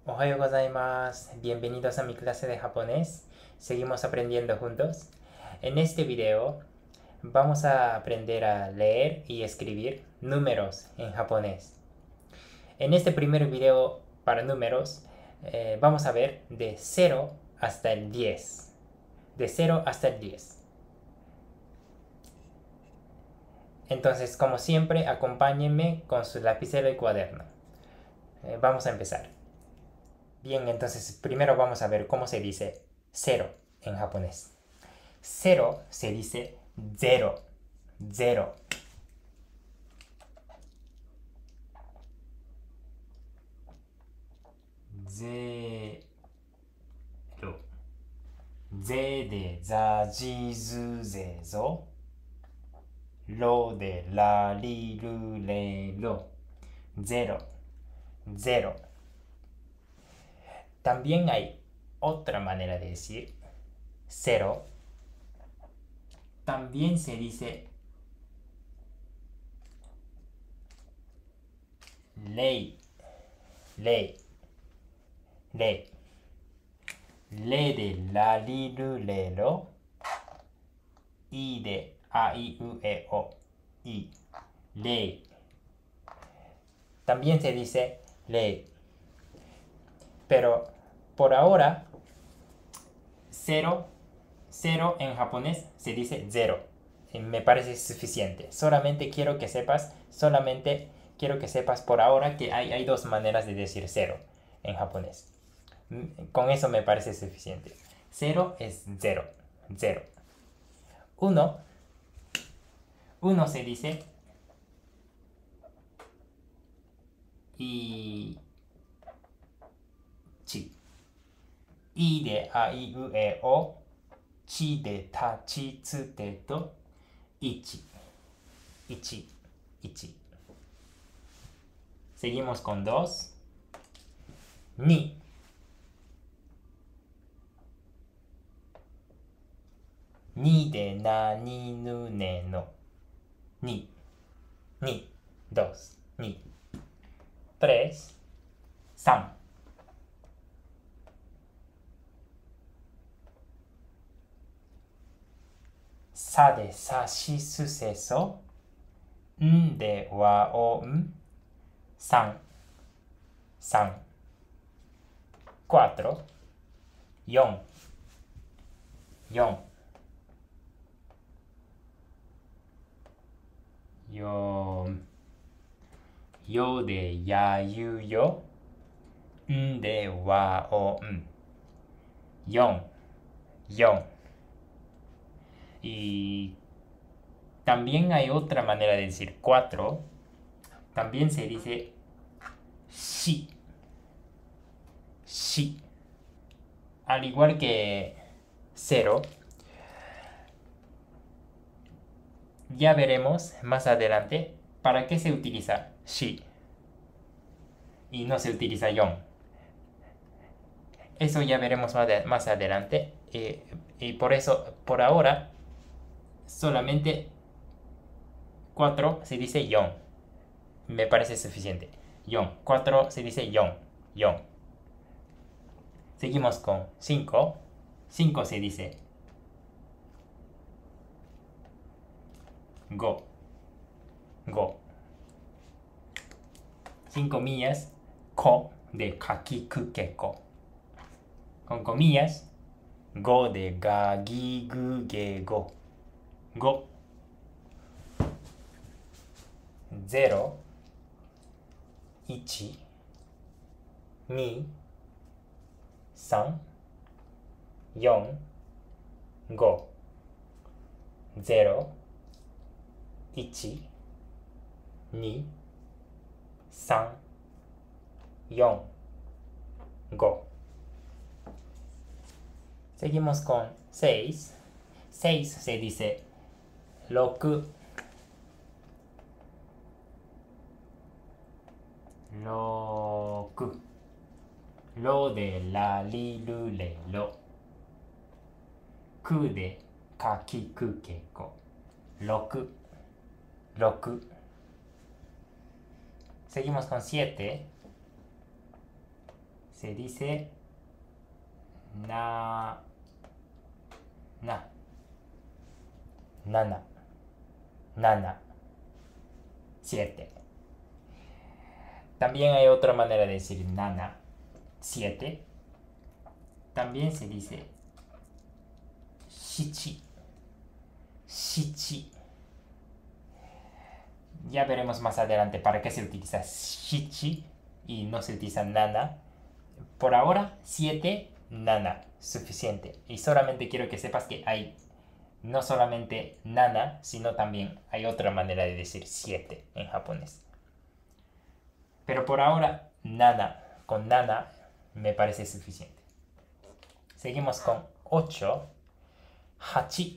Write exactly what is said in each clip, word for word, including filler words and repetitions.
Ohayou gozaimasu. Bienvenidos a mi clase de japonés. Seguimos aprendiendo juntos. En este video vamos a aprender a leer y escribir números en japonés. En este primer video para números eh, vamos a ver de cero hasta el diez. De cero hasta el diez. Entonces, como siempre, acompáñenme con su lapicero y cuaderno. Eh, vamos a empezar. Bien, entonces primero vamos a ver cómo se dice cero en japonés. Cero se dice zero, zero. Zero. Ze de za ji zu ze zo. Lo de la li lu le lo. Zero, zero. También hay otra manera de decir cero. También se dice lei, lei, lei. Le de la li lu le lo. I de a i u e o. I. Lei. También se dice lei. Pero por ahora, cero, cero en japonés se dice zero. Me parece suficiente. Solamente quiero que sepas, solamente quiero que sepas por ahora que hay, hay dos maneras de decir cero en japonés. Con eso me parece suficiente. Cero es cero, cero. Uno, uno se dice y chi. I de a i u e o. Chi de ta chi tsu te to. Ichi. Ichi. Ichi. Seguimos con dos. Ni. Ni de na ni nu ne no. Ni. Ni. Dos. Ni. Tres. San. Sa de sa shi su se so. N de wa o n. San. San. Cuatro. Yon. Yon. Yo. Yo de ya yu yo. N de wa o n. Yon. Yon. Y también hay otra manera de decir cuatro. También se dice shi. Shi. Al igual que cero. Ya veremos más adelante para qué se utiliza shi y no se utiliza yon. Eso ya veremos más adelante. Y, y por eso, por ahora, solamente cuatro se dice yon. Me parece suficiente. Yon. cuatro se dice yon. Yon. Seguimos con cinco. cinco se dice go. Go. Sin comillas, ko de kakikukeko. Con comillas, go de ga gi gu ge go. Go. Zero. Ichi. Ni. San. Yon. Go. Zero. Ichi. Ni. San. Yon. Go. Seguimos con seis. seis se dice roku. Roku. Lo de la li lu le lo. Ku de kakiku keko. Roku. Roku. Seguimos con siete. se dice na, na, nana, nana, siete. También hay otra manera de decir nana, siete. También se dice shichi, shichi. Ya veremos más adelante para qué se utiliza shichi y no se utiliza nana. Por ahora, siete, nana, suficiente. Y solamente quiero que sepas que hay no solamente nana, sino también hay otra manera de decir siete en japonés. Pero por ahora, nana, con nana me parece suficiente. Seguimos con ocho, hachi.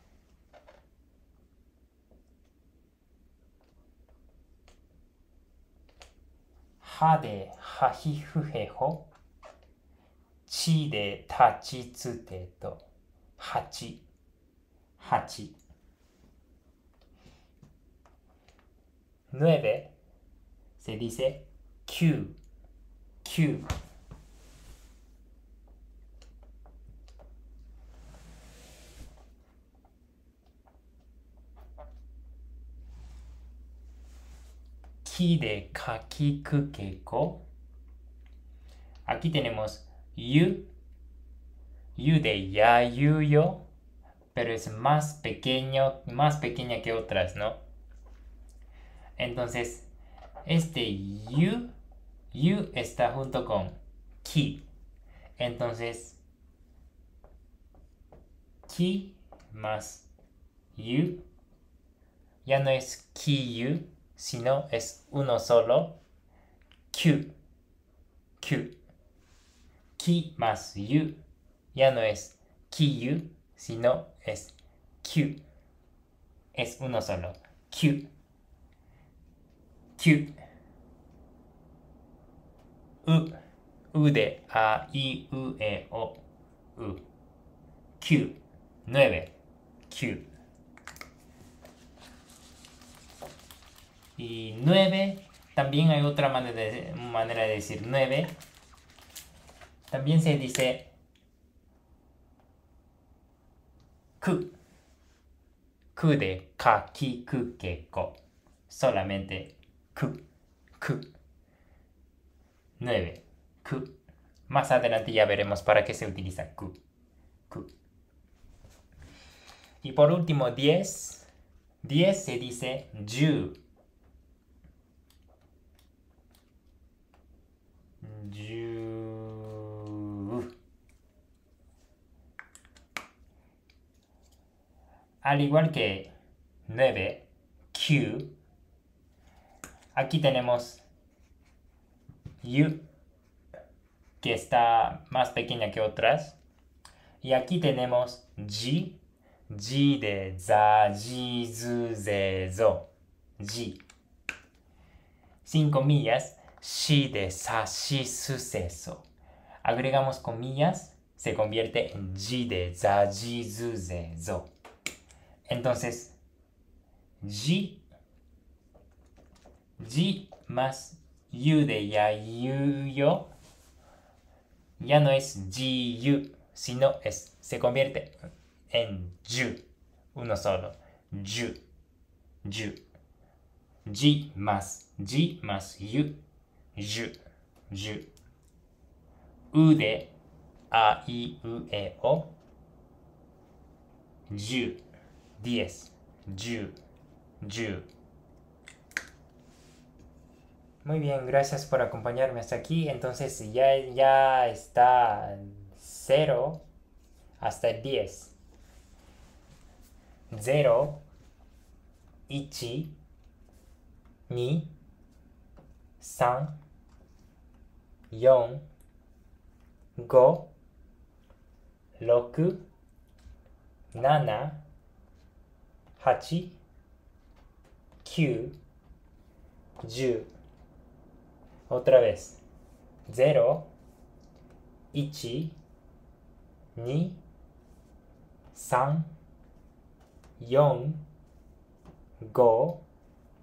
Ha de hahifuheho, chi de tachitsute to, hachi, hachi. nueve se dice kyu, kyu. Ki de kakikukeko. Aquí tenemos yu, yu de yayuyo, pero es más pequeño, más pequeña que otras, ¿no? Entonces, este yu, yu está junto con ki. Entonces, ki más yu ya no es kiyu, sino es uno solo, kyu, kyu. Ki más yu ya no es kiyu, sino es kyu. Es uno solo, kyu, kyu. U, u de a, i, u, e, o, u. Kyu, nueve, kyu. Y nueve, también hay otra manera de, manera de decir nueve. También se dice ku. Ku de kakikukeko. Solamente ku, ku. nueve, ku. Más adelante ya veremos para qué se utiliza ku, ku. Y por último, diez. diez se dice ju. Ju. Al igual que nueve, kyu, aquí tenemos yu, que está más pequeña que otras. Y aquí tenemos ji, ji de za, ji, zu, ze, zo, ji. Sin comillas, shi de sa, shi, su, se, so. Agregamos comillas, se convierte en ji de za, ji, zu, ze, zo. Entonces, ji, ji más yu de ya, yu, yo, ya no es ji, yu, sino es, se convierte en ju, uno solo, ju, ju. Ji más, ji más yu, ju, ju. U de a, i, u, e, o, ju, diez, ju, ju. Muy bien, gracias por acompañarme hasta aquí. Entonces ya, ya está cero hasta el diez. cero, ichi, ni, san, yon, go, roku, nana, hachi, kyu, ju. Otra vez. cero, ichi, ni, san, yon, go,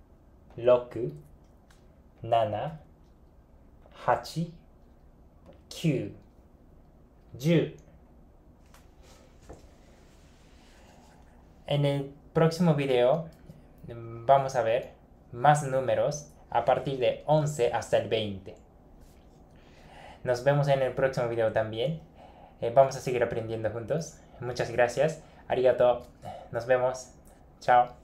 roku, nana, hachi, 九、十。En el próximo video vamos a ver más números a partir de once hasta el veinte. Nos vemos en el próximo video también. Eh, vamos a seguir aprendiendo juntos. Muchas gracias. Arigato. Nos vemos. Chao.